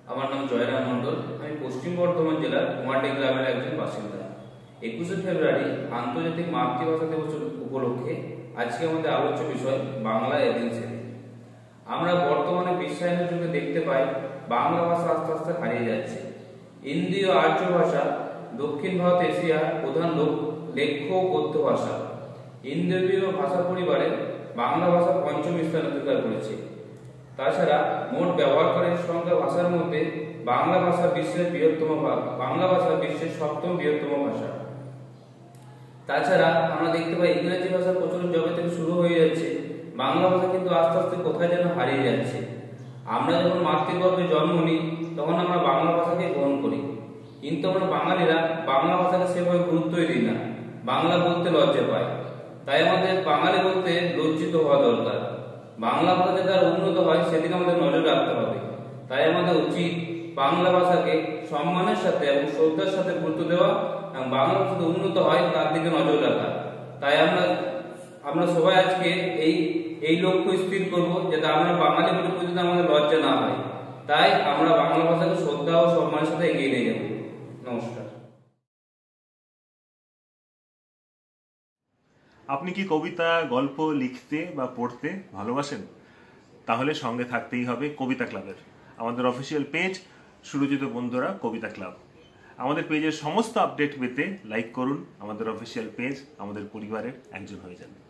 আমার নাম জয়রাম মন্ডল। আমি পশ্চিম বর্ধমান জেলার কুমারটে গ্রামের একজন বাসিন্দা। 21শে ফেব্রুয়ারি আন্তর্জাতিক মাতৃভাষা দিবস উপলক্ষে আজকে আমাদের আলোচ্য বিষয় বাংলা এদিন সেদিন। আমরা বর্তমানে বিশ্বায়নের যুগে দেখতে পাই বাংলা ভাষা আস্তে আস্তে হারিয়ে যাচ্ছে। ইন্দীয় আর্য ভাষা দক্ষিণ ভারত এশিয়ার প্রধান লেখ্য ও গদ্য ভাষা। ইন্দোরীয় ভাষা পরিবারে বাংলা ভাষা পঞ্চম স্থান অধিকার করেছে। তাছাড়া মোট ব্যবহারকারীর সংখ্যা ভাষার মধ্যে বাংলা ভাষা বিশ্বের সপ্তম বৃহত্তম ভাষা। তাছাড়া আমরা দেখতে পাই ইংরেজি ভাষার প্রচলন যবে থেকে শুরু হয়ে যাচ্ছে, বাংলা ভাষা কিন্তু আস্তে আস্তে কোথায় যেন হারিয়ে যাচ্ছে। আমরা যখন মাতৃগর্ভে জন্ম নিই তখন আমরা বাংলা ভাষাকে গ্রহণ করি, কিন্তু আমরা বাঙালিরা বাংলা ভাষাকে সেভাবে গুরুত্বই দিই না, বাংলা বলতে লজ্জা পাই। তাই আমাদের বাঙালি বলতে লজ্জিত হওয়া দরকার। বাংলা ভাষা যাতে আর উন্নত হয় সেদিকে আমাদের নজর রাখতে হবে। তাই আমাদের উচিত বাংলা ভাষাকে সম্মানের সাথে এবং শ্রদ্ধার সাথে গুরুত্ব দেওয়া এবং বাংলা ভাষা উন্নত হয় তার দিকে নজর রাখা। তাই আমরা সবাই আজকে এই লক্ষ্য স্থির করব যাতে আমরা বাঙালি বলে পরিচিত আমাদের লজ্জা না হয়। তাই আমরা বাংলা ভাষাকে শ্রদ্ধা ও সম্মানের সাথে এগিয়ে নিয়ে যাব। নমস্কার। আপনি কি কবিতা, গল্প লিখতে বা পড়তে ভালোবাসেন? তাহলে সঙ্গে থাকতেই হবে কবিতা ক্লাবের। আমাদের অফিসিয়াল পেজ সুরজিত বন্ধুরা কবিতা ক্লাব। আমাদের পেজের সমস্ত আপডেট পেতে লাইক করুন আমাদের অফিসিয়াল পেজ, আমাদের পরিবারের একজন হয়ে যান।